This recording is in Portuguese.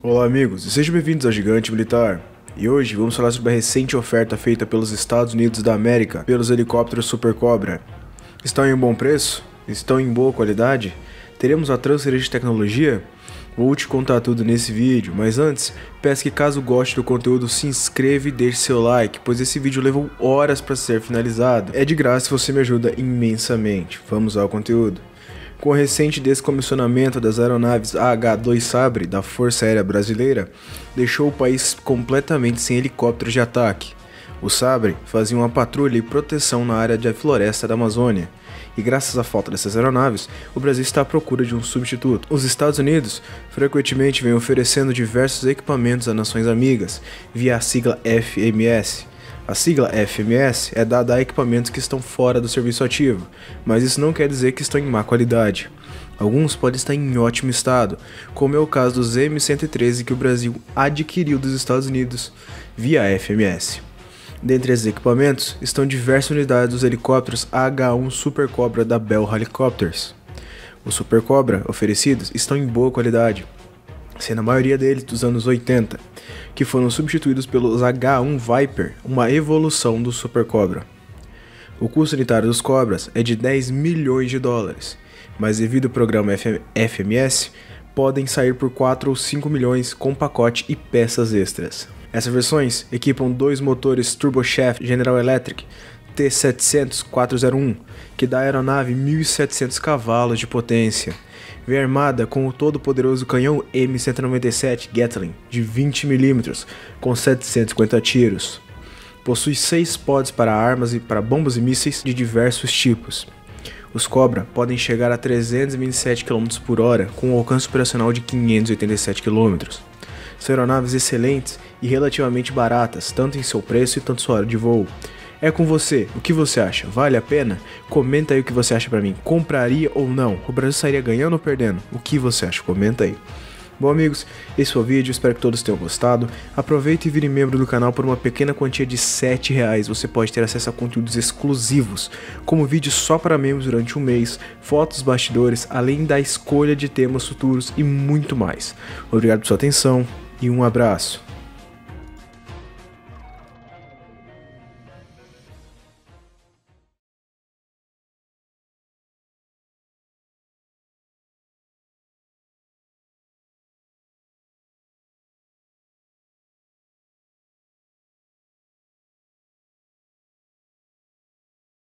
Olá amigos, e sejam bem-vindos ao Gigante Militar. E hoje vamos falar sobre a recente oferta feita pelos Estados Unidos da América pelos helicópteros Super Cobra. Estão em um bom preço? Estão em boa qualidade? Teremos a transferência de tecnologia? Vou te contar tudo nesse vídeo, mas antes, peço que caso goste do conteúdo, se inscreva e deixe seu like, pois esse vídeo levou horas para ser finalizado. É de graça e você me ajuda imensamente. Vamos ao conteúdo. Com o recente descomissionamento das aeronaves AH-2 Sabre da Força Aérea Brasileira, deixou o país completamente sem helicópteros de ataque. O Sabre fazia uma patrulha e proteção na área de floresta da Amazônia, e graças à falta dessas aeronaves, o Brasil está à procura de um substituto. Os Estados Unidos frequentemente vêm oferecendo diversos equipamentos a nações amigas, via a sigla FMS. A sigla FMS é dada a equipamentos que estão fora do serviço ativo, mas isso não quer dizer que estão em má qualidade. Alguns podem estar em ótimo estado, como é o caso dos M113 que o Brasil adquiriu dos Estados Unidos via FMS. Dentre esses equipamentos estão diversas unidades dos helicópteros AH-1 Super Cobra da Bell Helicopters. Os Super Cobra oferecidos estão em boa qualidade, sendo a maioria deles dos anos 80, que foram substituídos pelos H-1 Viper, uma evolução do Super Cobra. O custo unitário dos Cobras é de 10 milhões de dólares, mas devido ao programa FMS, podem sair por 4 ou 5 milhões com pacote e peças extras. Essas versões equipam dois motores Turboshaft General Electric T700-401, que dá à aeronave 1.700 cavalos de potência. Vem armada com o todo-poderoso canhão M197 Gatling de 20 mm com 750 tiros. Possui 6 pods para armas e para bombas e mísseis de diversos tipos. Os Cobra podem chegar a 327 km por hora com um alcance operacional de 587 km. São aeronaves excelentes e relativamente baratas, tanto em seu preço e tanto sua hora de voo. É com você, o que você acha? Vale a pena? Comenta aí o que você acha pra mim. Compraria ou não? O Brasil sairia ganhando ou perdendo? O que você acha? Comenta aí. Bom amigos, esse foi o vídeo, espero que todos tenham gostado. Aproveite e vire membro do canal por uma pequena quantia de R$7. Você pode ter acesso a conteúdos exclusivos, como vídeos só para membros durante um mês, fotos bastidores, além da escolha de temas futuros e muito mais. Obrigado por sua atenção e um abraço.